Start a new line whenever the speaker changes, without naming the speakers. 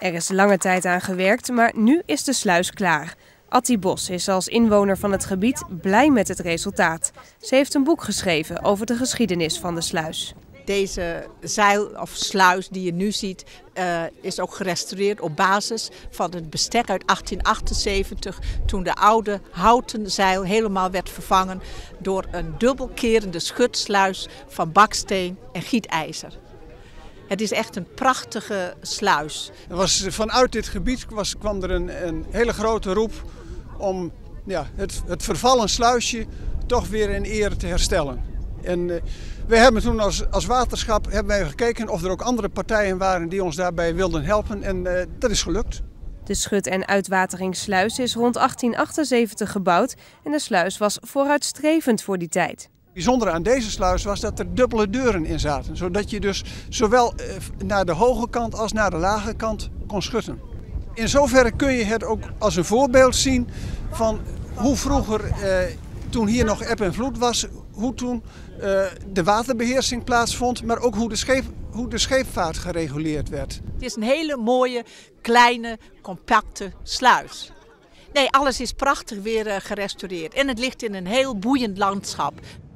Er is lange tijd aan gewerkt, maar nu is de sluis klaar. Attie Bos is als inwoner van het gebied blij met het resultaat. Ze heeft een boek geschreven over de geschiedenis van de sluis.
Deze zeil of sluis die je nu ziet is ook gerestaureerd op basis van het bestek uit 1878. Toen de oude houten zeil helemaal werd vervangen door een dubbelkerende schutsluis van baksteen en gietijzer. Het is echt een prachtige sluis.
Vanuit dit gebied kwam er een hele grote roep om het vervallen sluisje toch weer in ere te herstellen. En we hebben toen als waterschap gekeken of er ook andere partijen waren die ons daarbij wilden helpen. En dat is gelukt.
De schut- en uitwateringssluis is rond 1878 gebouwd en de sluis was vooruitstrevend voor die tijd.
Het bijzondere aan deze sluis was dat er dubbele deuren in zaten. Zodat je dus zowel naar de hoge kant als naar de lage kant kon schutten. In zoverre kun je het ook als een voorbeeld zien van hoe vroeger, toen hier nog eb en vloed was, hoe toen de waterbeheersing plaatsvond, maar ook hoe de scheepvaart gereguleerd werd.
Het is een hele mooie, kleine, compacte sluis. Nee, alles is prachtig weer gerestaureerd en het ligt in een heel boeiend landschap.